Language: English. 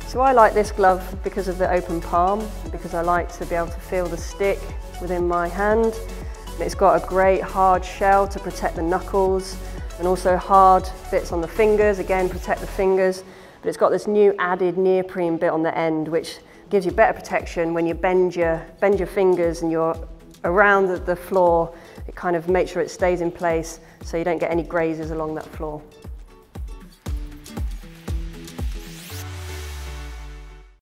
So I like this glove because of the open palm, because I like to be able to feel the stick within my hand. It's got a great hard shell to protect the knuckles, and also hard bits on the fingers, again protect the fingers. But it's got this new added neoprene bit on the end which gives you better protection when you bend your fingers and you're around the floor. It kind of makes sure it stays in place so you don't get any grazes along that floor.